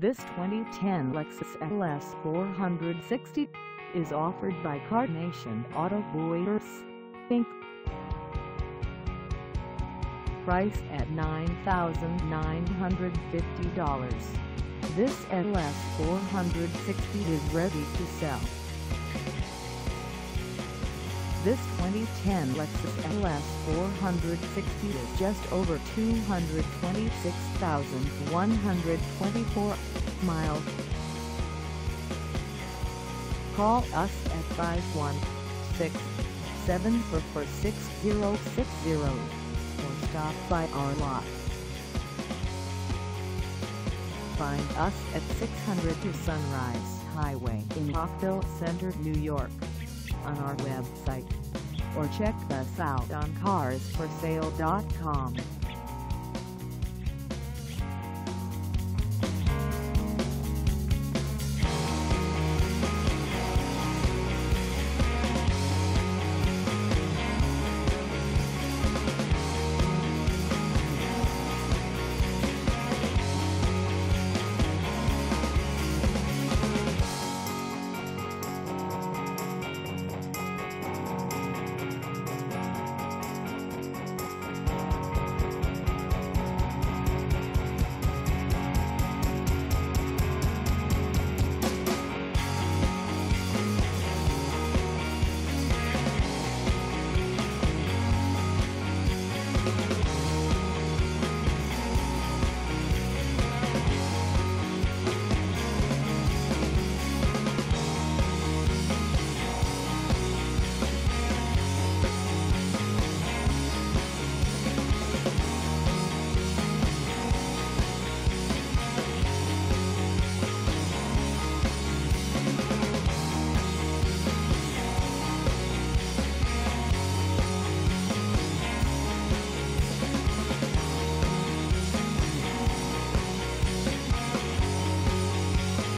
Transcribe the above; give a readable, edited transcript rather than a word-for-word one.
This 2010 Lexus LS 460 is offered by CarNation AUTOBUYERS, Inc. Price at $9,950. This LS 460 is ready to sell. This 2010 Lexus LS 460 is just over 226,124 miles. Call us at 516-744-6060 or stop by our lot. Find us at 600 Sunrise Highway in Rockville Centre, New York, on our website, or check us out on carsforsale.com.